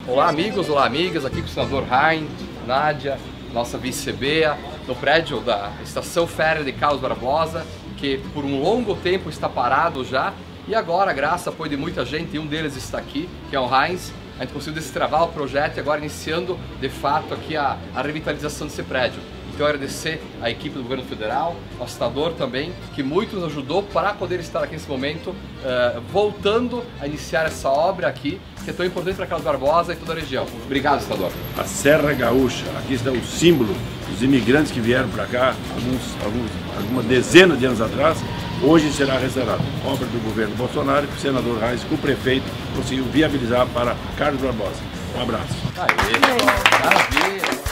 Olá amigos, olá amigas, aqui com o senador Heinz, Nádia, nossa vice-CBA, no prédio da Estação Férrea de Carlos Barbosa, que por um longo tempo está parado já, e agora, graças ao apoio de muita gente, e um deles está aqui, que é o Heinz, a gente conseguiu destravar o projeto e agora iniciando de fato aqui a revitalização desse prédio. Então agradecer a equipe do governo federal, ao senador também, que muito nos ajudou para poder estar aqui nesse momento, voltando a iniciar essa obra aqui, que é tão importante para Carlos Barbosa e toda a região. Obrigado, senador. A Serra Gaúcha, aqui está o símbolo dos imigrantes que vieram para cá algumas dezenas de anos atrás, hoje será restaurado. Obra do governo Bolsonaro, que o senador Heinz, com o prefeito, conseguiu viabilizar para Carlos Barbosa. Um abraço. Aê, maravilha!